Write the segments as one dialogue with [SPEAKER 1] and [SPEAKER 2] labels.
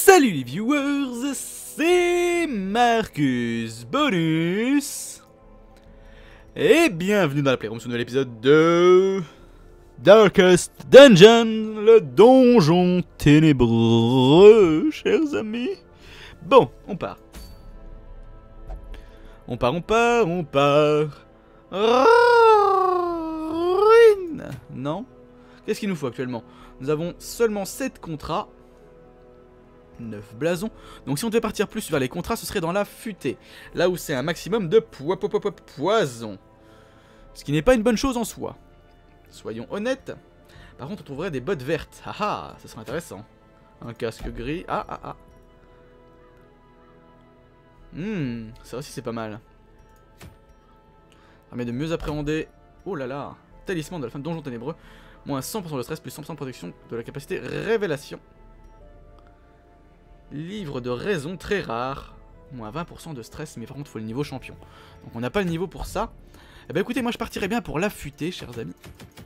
[SPEAKER 1] Salut les viewers, c'est Marcus Bonus et bienvenue dans la Playroom sur un nouvel épisode de Darkest Dungeon, le donjon ténébreux, chers amis. Bon, on part. On part. Ruine. Non. Qu'est-ce qu'il nous faut actuellement? Nous avons seulement 7 contrats. 9 blasons. Donc si on devait partir plus vers les contrats, ce serait dans la futée. Là où c'est un maximum de poison. Ce qui n'est pas une bonne chose en soi. Soyons honnêtes. Par contre, on trouverait des bottes vertes. Haha, ça serait intéressant. Un casque gris. Ah. Ça aussi c'est pas mal. Ça permet de mieux appréhender. Oh là là. Talisman de la fin de donjon ténébreux. Moins 100% de stress, plus 100% de protection de la capacité révélation. Livre de raison très rare. Moins 20% de stress, mais par contre il faut le niveau champion. Donc on n'a pas le niveau pour ça. Eh ben écoutez, moi je partirais bien pour l'affûter, chers amis.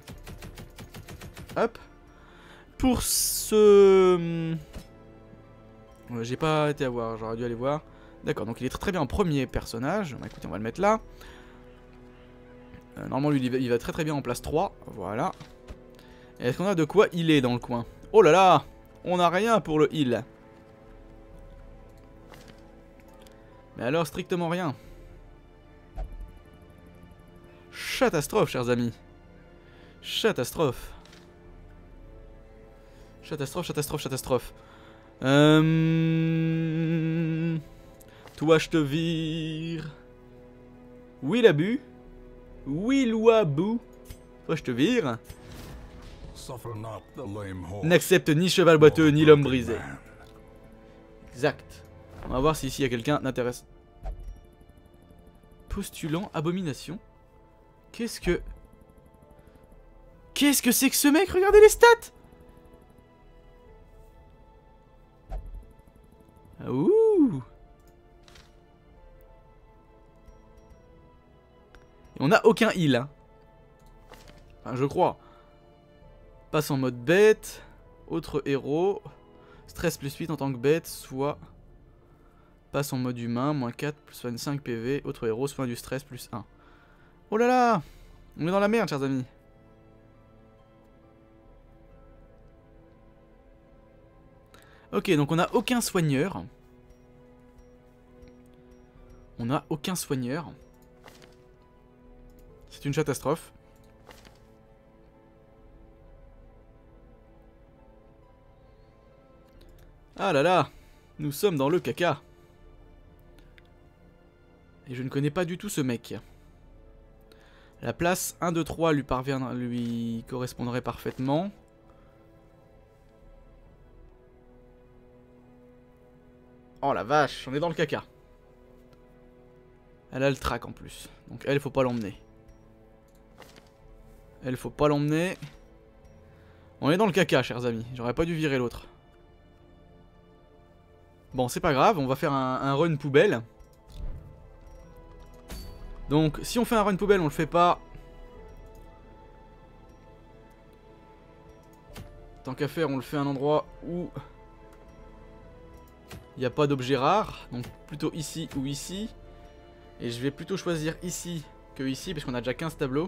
[SPEAKER 1] Hop. Pour ce... j'ai pas été à voir, j'aurais dû aller voir. D'accord, donc il est très bien en premier personnage. Bah, écoutez, on va le mettre là. Normalement lui il va très bien en place 3. Voilà. Est-ce qu'on a de quoi healer dans le coin? Oh là là, on n'a rien pour le heal. Mais alors strictement rien. Catastrophe, chers amis. Catastrophe. Toi je te vire. Oui la bu. Oui l'ouabou. Toi je te vire. N'accepte ni cheval boiteux ni l'homme brisé. Exact. On va voir si ici il y a quelqu'un d'intéressant. Postulant abomination. Qu'est-ce que c'est que ce mec? Regardez les stats. Ouh. Et on n'a aucun heal. Hein. Enfin, je crois. Passe en mode bête. Autre héros. Stress plus 8 en tant que bête. Soit... Passe en mode humain, moins 4, plus 25 PV, autre héros, soin du stress, plus 1. Oh là là! On est dans la merde, chers amis. Ok, donc on n'a aucun soigneur. C'est une catastrophe. Ah là là! Nous sommes dans le caca. Et je ne connais pas du tout ce mec. La place 1, 2, 3 lui correspondrait parfaitement. Oh la vache, on est dans le caca. Elle a le trac en plus. Donc elle, faut pas l'emmener. On est dans le caca, chers amis. J'aurais pas dû virer l'autre. Bon, c'est pas grave, on va faire un run poubelle. Donc, si on fait un run poubelle, on le fait pas. Tant qu'à faire, on le fait à un endroit où il n'y a pas d'objet rare. Donc, plutôt ici ou ici. Et je vais plutôt choisir ici que ici, parce qu'on a déjà 15 tableaux.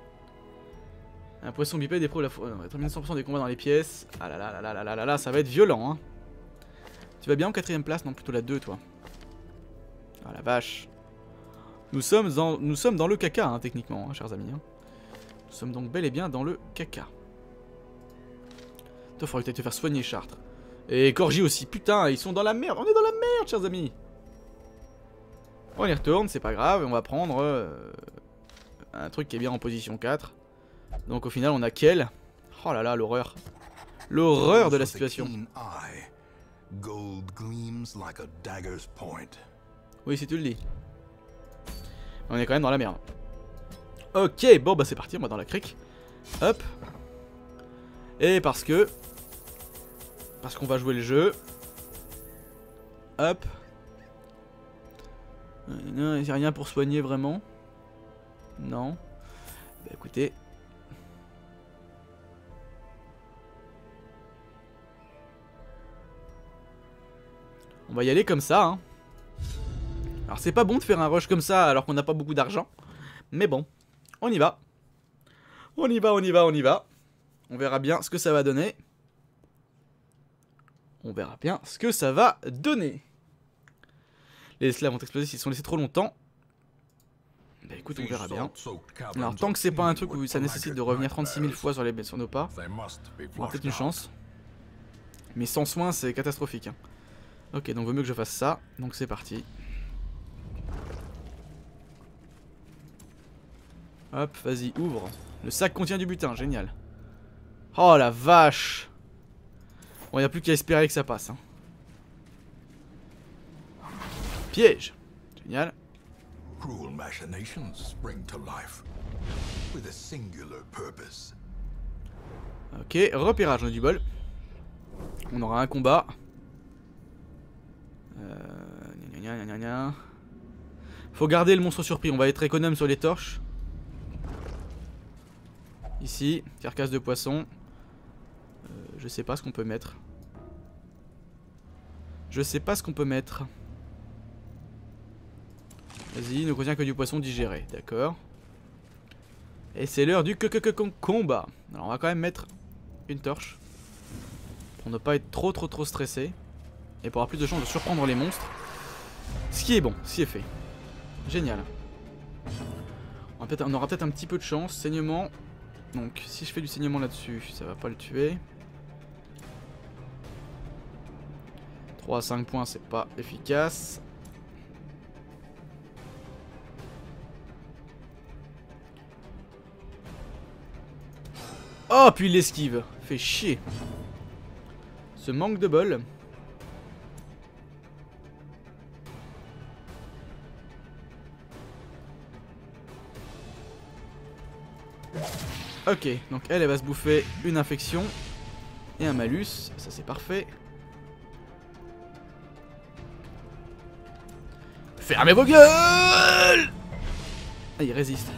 [SPEAKER 1] Un poisson bipède éprouve la termine 100% des combats dans les pièces. Ah là là là là là là là, ça va être violent, hein. Tu vas bien en 4ème place? Non, plutôt la 2, toi. Ah la vache. Nous sommes dans le caca, hein, techniquement, hein, chers amis. Hein. Nous sommes donc bel et bien dans le caca. Toi, faudrait peut-être te faire soigner, Chartres. Et Corgi aussi, putain, ils sont dans la merde. On est dans la merde, chers amis. On y retourne, c'est pas grave. On va prendre un truc qui est bien en position 4. Donc au final, on a Kel. Oh là là, l'horreur. L'horreur de la situation. Oui, si tu le dis. On est quand même dans la merde. Ok, bon bah c'est parti, on va dans la crique. Hop. Et parce qu'on va jouer le jeu. Hop. Non, il n'y a rien pour soigner vraiment. Non. Bah écoutez. On va y aller comme ça, hein. Alors c'est pas bon de faire un rush comme ça alors qu'on n'a pas beaucoup d'argent. Mais bon, on y va. On y va, on y va, on y va. On verra bien ce que ça va donner. On verra bien ce que ça va donner. Les esclaves vont exploser s'ils sont laissés trop longtemps. Bah écoute, on verra bien. Alors tant que c'est pas un truc où ça nécessite de revenir 36 000 fois sur nos pas, on a peut-être une chance. Mais sans soin, c'est catastrophique, hein. Ok, donc vaut mieux que je fasse ça. Donc c'est parti. Hop, vas-y, ouvre. Le sac contient du butin, génial. Oh la vache. Bon, il n'y a plus qu'à espérer que ça passe, hein. Piège. Génial.
[SPEAKER 2] Cruel machinations spring to life with a singular purpose.
[SPEAKER 1] Ok, repérage, on a du bol. On aura un combat. Faut garder le monstre surpris, on va être économe sur les torches. Ici, carcasse de poisson. Je sais pas ce qu'on peut mettre. Je sais pas ce qu'on peut mettre. Vas-y, ne contient que du poisson digéré, d'accord. Et c'est l'heure du combat. Alors on va quand même mettre une torche. Pour ne pas être trop stressé. Et pour avoir plus de chances de surprendre les monstres. Ce qui est bon, ce qui est fait. Génial. On aura peut-être un petit peu de chance. Saignement. Donc si je fais du saignement là-dessus, ça va pas le tuer. 3 à 5 points, c'est pas efficace. Oh, puis il l'esquive. Fait chier. Ce manque de bol. Ok, donc elle va se bouffer une infection et un malus, ça c'est parfait. Fermez vos gueules! Ah, il résiste.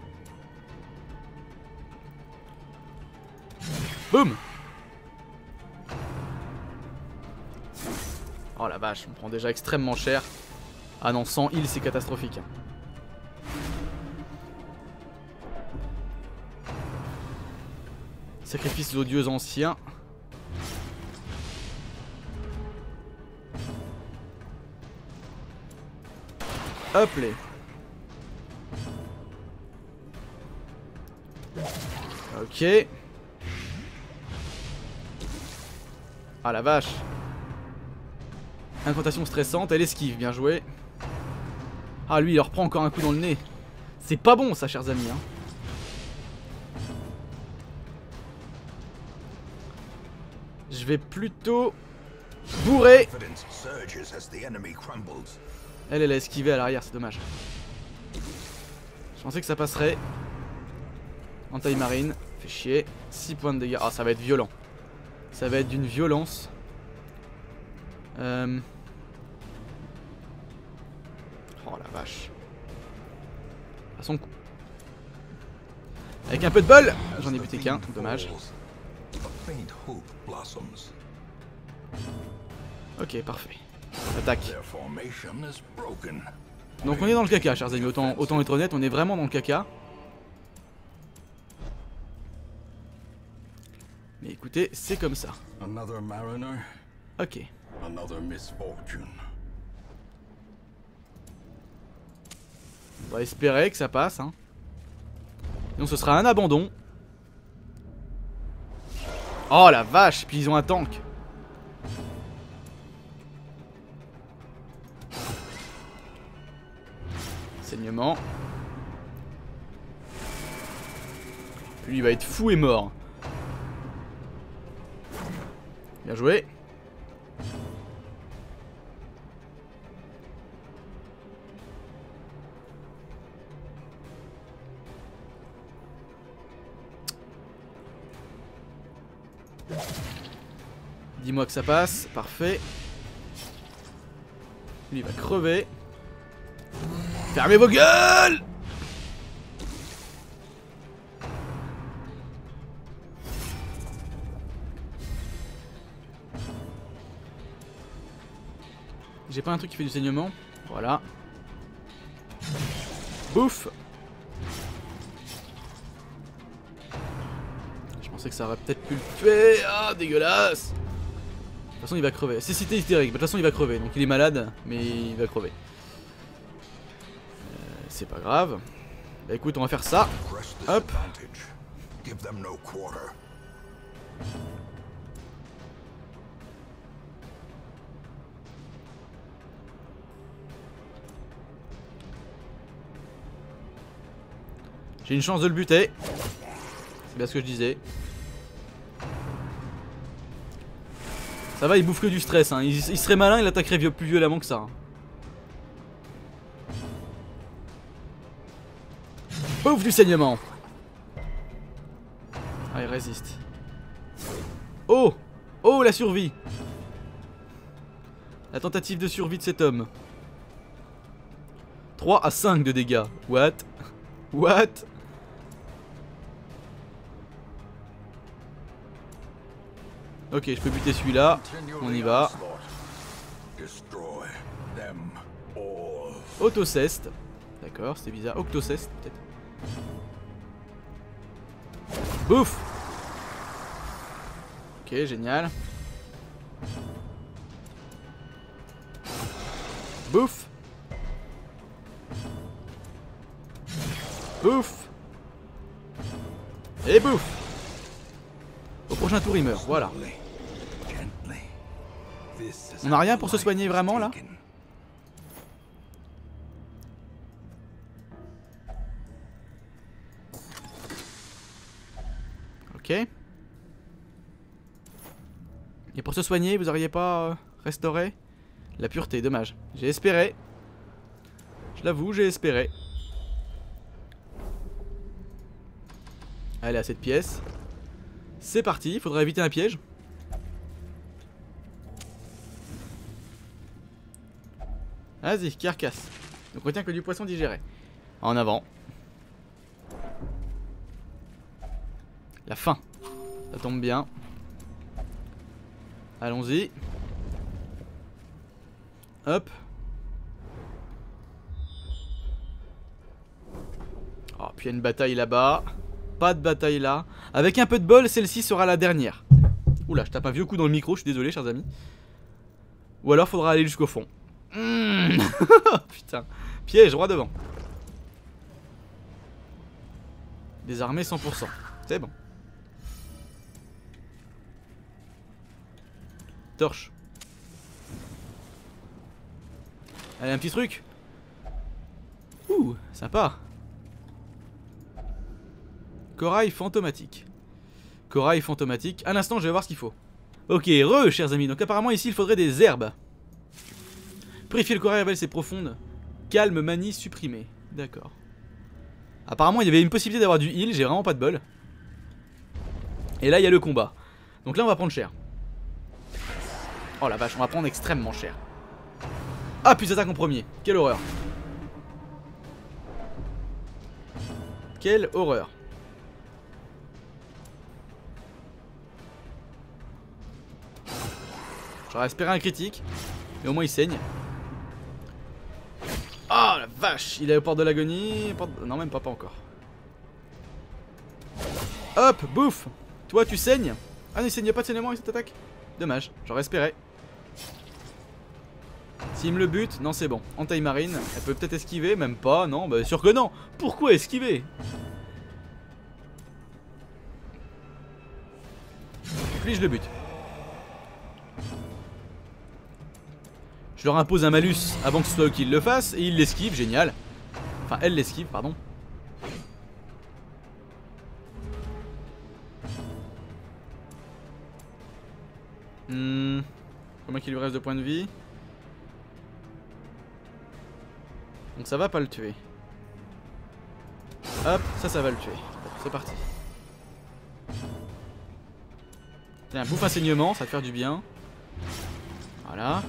[SPEAKER 1] Boum! Oh la vache, on prend déjà extrêmement cher. Ah non, sans heal c'est catastrophique. Sacrifice aux dieux anciens. Hop les. Ok. Ah la vache. Incantation stressante, elle esquive, bien joué. Ah lui il leur prend encore un coup dans le nez. C'est pas bon ça, chers amis, hein. Je vais plutôt bourrer. Elle a esquivé à l'arrière, c'est dommage. Je pensais que ça passerait. Entaille marine, fait chier. 6 points de dégâts. Ah, ça va être violent. Ça va être d'une violence. Oh la vache. À son coup. Avec un peu de bol, j'en ai buté qu'un, dommage. Ok, parfait. Attaque. Donc on est dans le caca, chers amis. Autant être honnête, on est vraiment dans le caca. Mais écoutez, c'est comme ça. Ok. On va espérer que ça passe, hein. Sinon ce sera un abandon. Oh la vache, puis ils ont un tank. Saignement. Lui il va être fou et mort. Bien joué. Dis-moi que ça passe, parfait. Lui il va crever. Fermez vos gueules! J'ai pas un truc qui fait du saignement. Voilà. Bouffe. Je pensais que ça aurait peut-être pu le tuer. Ah, dégueulasse. De toute façon, il va crever. Cécité hystérique. De toute façon, il va crever. Donc, il est malade, mais il va crever. C'est pas grave. Bah écoute, on va faire ça. Hop. J'ai une chance de le buter. C'est bien ce que je disais. Ça va, il bouffe que du stress. Hein. Il serait malin, il attaquerait plus violemment que ça. Hein. Bouffe du saignement. Ah, il résiste. Oh! Oh, la survie! La tentative de survie de cet homme. 3 à 5 de dégâts. What? What? Ok, je peux buter celui-là. On y va. Autoceste. D'accord, c'était bizarre. Octoceste, peut-être. Bouffe. Ok, génial. Bouffe. Bouffe. Et bouffe. Au prochain tour il meurt, voilà. On a rien pour se soigner vraiment là? Ok. Et pour se soigner, vous auriez pas restauré la pureté, dommage. J'ai espéré. Je l'avoue, j'ai espéré. Allez, à cette pièce. C'est parti, il faudra éviter un piège. Vas-y, carcasse. Donc on retient que du poisson digéré. En avant. La faim. Ça tombe bien. Allons-y. Hop. Oh, puis il y a une bataille là-bas. Pas de bataille là. Avec un peu de bol, celle-ci sera la dernière. Oula, je tape un vieux coup dans le micro, je suis désolé, chers amis. Ou alors faudra aller jusqu'au fond. Putain. Piège, droit devant. Désarmé 100%. C'est bon. Torche. Allez, un petit truc. Ouh, sympa. Corail fantomatique. Corail fantomatique. Un instant, je vais voir ce qu'il faut. Ok, chers amis. Donc apparemment ici, il faudrait des herbes. Purifier le corail, révèle ses profondes. Calme, manie, supprimé. D'accord. Apparemment, il y avait une possibilité d'avoir du heal. J'ai vraiment pas de bol. Et là, il y a le combat. Donc là, on va prendre cher. Oh la vache, on va prendre extrêmement cher. Ah, puis attaque en premier. Quelle horreur. Quelle horreur. J'aurais espéré un critique. Mais au moins il saigne. Oh la vache. Il est au port de l'agonie. Non, même pas encore. Hop, bouffe. Toi tu saignes. Ah non, il saigne pas de saignement avec cette attaque. Dommage, j'aurais espéré. S'il me le bute, non c'est bon. Entaille marine, elle peut peut-être esquiver, même pas, non, bah sûr que non. Pourquoi esquiver? Puis je le bute. Je leur impose un malus avant que ce soit eux qui le fassent et ils l'esquivent, génial. Enfin, elle l'esquive, pardon. Combien qu'il lui reste de points de vie? Donc ça va pas le tuer. Hop, ça va le tuer. Bon, c'est parti. Tiens, bouffe un saignement, ça va te faire du bien. Voilà.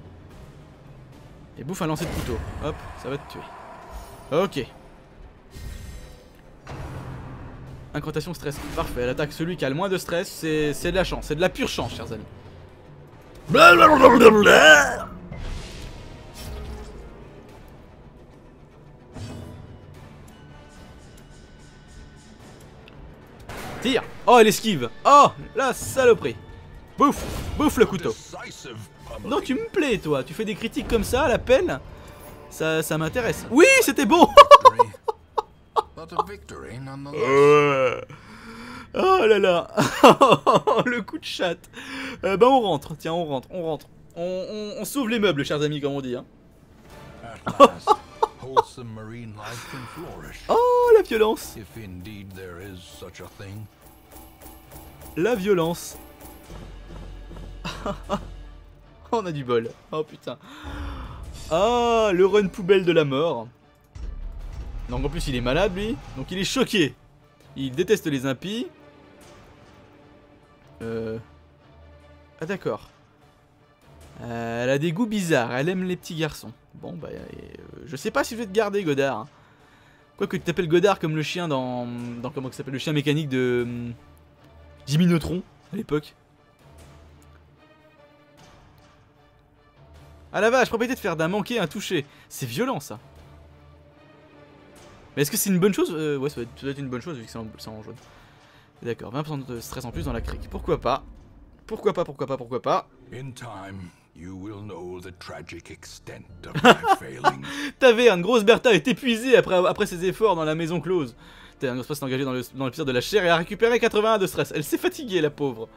[SPEAKER 1] Et bouffe un lancer de couteau. Hop, ça va te tuer. Ok. Incrotation stress. Parfait, elle attaque celui qui a le moins de stress. C'est de la chance, c'est de la pure chance, chers amis. Tire. Oh, elle esquive. Oh, la saloperie. Bouffe. Bouffe le couteau. Non, tu me plais, toi. Tu fais des critiques comme ça à la pelle. Ça m'intéresse. Oui, c'était bon. Oh là là. Le coup de chatte. Bah on rentre. Tiens, on rentre. On sauve les meubles, chers amis, comme on dit. Hein. Oh, la violence. La violence. On a du bol. Oh putain. Ah, le run poubelle de la mort. Donc en plus il est malade lui. Donc il est choqué. Il déteste les impies. Ah d'accord. Elle a des goûts bizarres. Elle aime les petits garçons. Bon bah je sais pas si je vais te garder Godard. Hein. Quoique tu t'appelles Godard comme le chien dans comment ça s'appelle, le chien mécanique de Jimmy Neutron à l'époque. Ah la vache, propriété de faire d'un manqué un touché. C'est violent ça. Mais est-ce que c'est une bonne chose? Ouais, ça doit être une bonne chose vu que c'est en jaune. D'accord, 20% de stress en plus dans la crique. Pourquoi pas? Pourquoi pas?
[SPEAKER 2] In time, you will know the tragic extent of my failing.
[SPEAKER 1] Taverne, grosse Bertha est épuisée après ses efforts dans la maison close. T'es un s'est engagé dans l'épisode de la chair et a récupéré 81 de stress. Elle s'est fatiguée, la pauvre.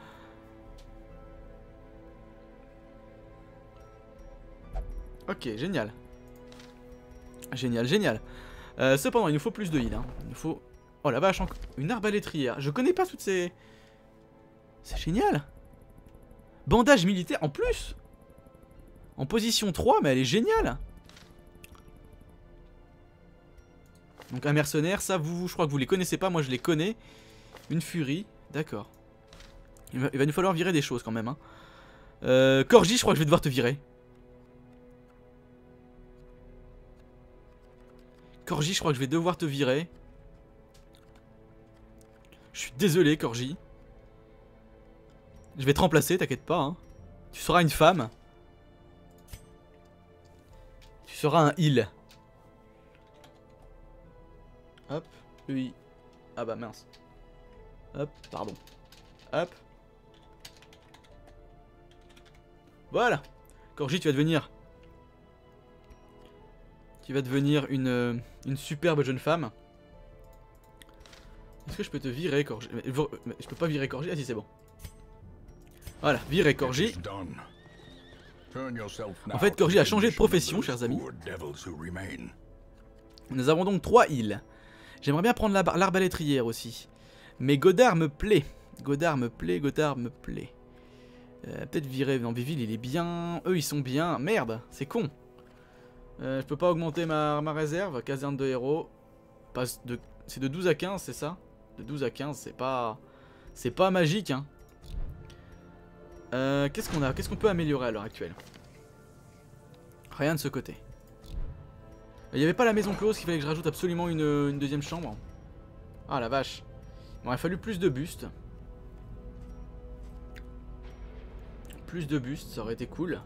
[SPEAKER 1] Ok, génial. Génial. Cependant, il nous faut plus de heal. Hein. Il nous faut... Oh la vache, une arbalétrière. Je connais pas toutes ces... C'est génial. Bandage militaire en plus. En position 3, mais elle est géniale. Donc un mercenaire, ça je crois que vous les connaissez pas, moi je les connais. Une furie, d'accord. Il va nous falloir virer des choses quand même. Hein. Corgi, je crois que je vais devoir te virer. Corgi, je crois que je vais devoir te virer. Je suis désolé, Corgi. Je vais te remplacer, t'inquiète pas. Hein. Tu seras une femme. Tu seras un heal. Hop, oui. Ah bah mince. Hop, pardon. Hop. Voilà. Corgi, tu vas devenir... Tu vas devenir une superbe jeune femme. Est-ce que je peux te virer, Corgi? Je peux pas virer Corgi? Ah si, c'est bon. Voilà, virer Corgi. En fait, Corgi a changé de profession, chers amis. Nous avons donc 3 heals. J'aimerais bien prendre l'arbalétrière aussi. Mais Godard me plaît. Peut-être virer. Non, Viville, il est bien. Eux, ils sont bien. Merde, c'est con. Je peux pas augmenter ma réserve. Caserne de héros. C'est de 12 à 15, c'est ça? De 12 à 15, c'est pas magique, hein. Qu'est-ce qu'on a? Qu'est-ce qu'on peut améliorer à l'heure actuelle? Rien de ce côté. Il n'y avait pas la maison close qu'il fallait que je rajoute absolument une deuxième chambre. Ah la vache. Il m'aurait fallu plus de bustes. Plus de bustes, ça aurait été cool.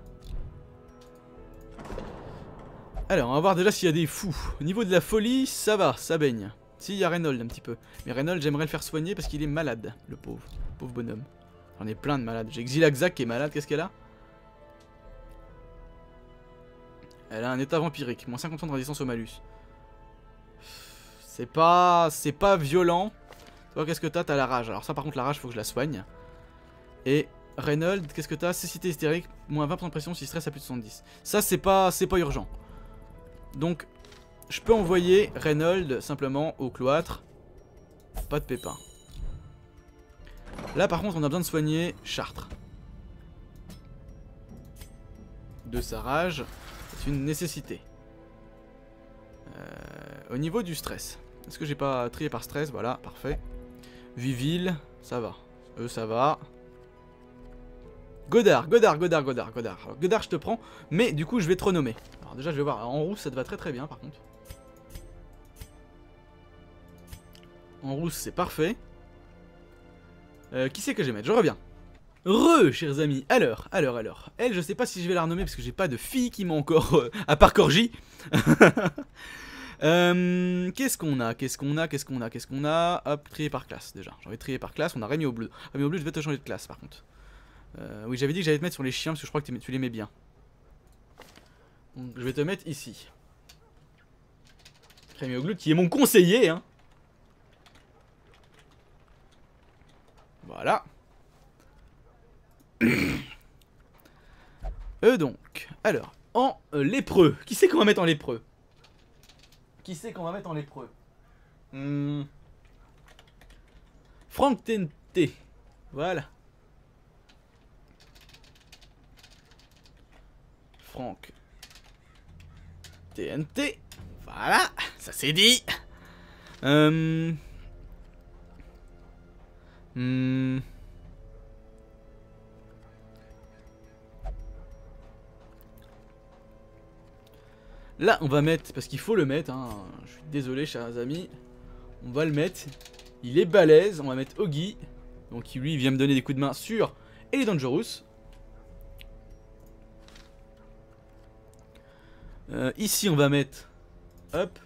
[SPEAKER 1] Alors, on va voir déjà s'il y a des fous. Au niveau de la folie, ça va, ça baigne. Si, il y a Reynold un petit peu. Mais Reynold, j'aimerais le faire soigner parce qu'il est malade, le pauvre. Pauvre bonhomme. J'en ai plein de malades. J'ai Xylaxac qui est malade, qu'est-ce qu'elle a? Elle a un état vampirique, moins 50% de résistance au malus. C'est pas violent. Toi, qu'est-ce que t'as? T'as la rage. Alors ça, par contre, la rage, faut que je la soigne. Et Reynold, qu'est-ce que t'as? Cécité hystérique, moins 20% de pression si stress à plus de 70. Ça, c'est pas urgent. Donc, je peux envoyer Reynold simplement au cloître. Pas de pépins. Là, par contre, on a besoin de soigner Chartres. De sa rage, c'est une nécessité. Au niveau du stress, est-ce que j'ai pas trié par stress? Voilà, parfait. Viville, ça va. Eux, ça va. Godard. Alors, Godard, je te prends, mais du coup, je vais te renommer. Alors déjà, je vais voir. En rousse, ça te va très bien, par contre. En rousse, c'est parfait. Qui c'est que je vais mettre? Je reviens. Chers amis. Alors. Elle, je sais pas si je vais la renommer parce que j'ai pas de fille qui m'a encore... à part Corgi. Qu'est-ce qu'on a? Qu'est-ce qu'on a? Qu'est-ce qu'on a? Qu'est-ce qu'on a? Hop, trier par classe déjà. J'ai envie de trier par classe. On a Rémi au bleu. Rémi au bleu, je vais te changer de classe par contre. Oui, j'avais dit que j'allais te mettre sur les chiens parce que je crois que tu l'aimais bien. Donc, je vais te mettre ici. Rémi au bleu qui est mon conseiller, hein. Voilà. Donc, alors, en lépreux. Qui c'est qu'on va mettre en lépreux? Qui c'est qu'on va mettre en lépreux? Franck TNT. Voilà. Franck TNT. Voilà, ça c'est dit. Là, on va mettre, parce qu'il faut le mettre, hein, je suis désolé, chers amis. On va le mettre. Il est balèze. On va mettre Oggy. Donc, lui, il vient me donner des coups de main sur Ellie Dangerous. Ici, on va mettre. Hop.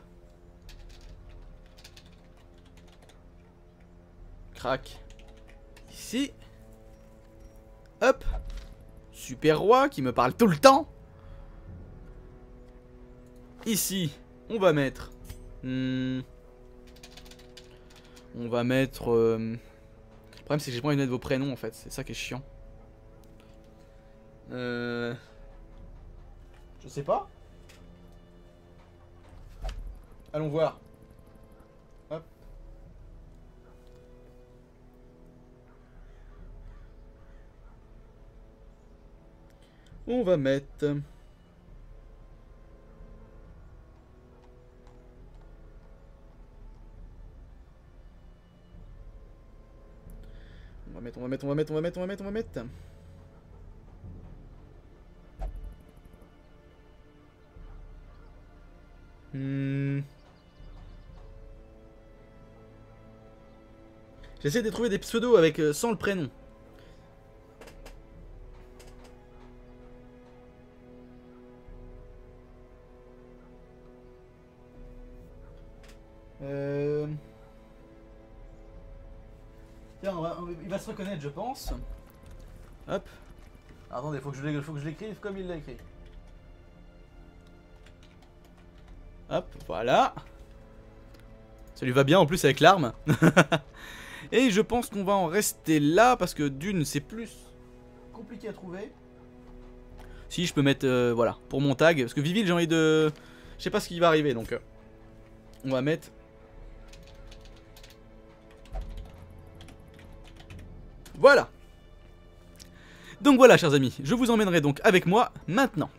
[SPEAKER 1] Crac. Ici. Hop. Super Roi qui me parle tout le temps. Ici, on va mettre... on va mettre... Le problème, c'est que j'ai pas envie de mettre vos prénoms, en fait. C'est ça qui est chiant. Je sais pas. Allons voir. Hop. On va mettre... On va mettre. J'essaie de trouver des pseudos avec sans le prénom. Tiens, il va se reconnaître, je pense. Hop. Attendez, faut que je l'écrive comme il l'a écrit. Hop, voilà. Ça lui va bien en plus avec l'arme. Et je pense qu'on va en rester là parce que d'une, c'est plus compliqué à trouver. Si, je peux mettre, voilà, pour mon tag. Parce que Viville, j'ai envie de... Je sais pas ce qui va arriver, donc... on va mettre... Voilà. Donc voilà, chers amis, je vous emmènerai donc avec moi maintenant.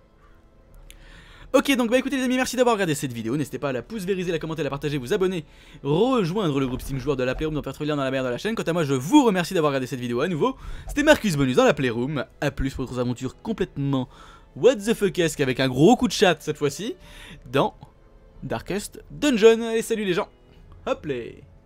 [SPEAKER 1] Ok, donc bah écoutez les amis, merci d'avoir regardé cette vidéo. N'hésitez pas à la pouce vériser, la commenter, la partager, vous abonner, rejoindre le groupe Steam Joueurs de la Playroom, d'en faire trouver le lien dans la barre de la chaîne. Quant à moi, je vous remercie d'avoir regardé cette vidéo à nouveau. C'était Marcus Bonus dans la Playroom. A plus pour d'autres aventures complètement what the fuckesque avec un gros coup de chat cette fois-ci dans Darkest Dungeon. Allez, salut les gens. Hop les.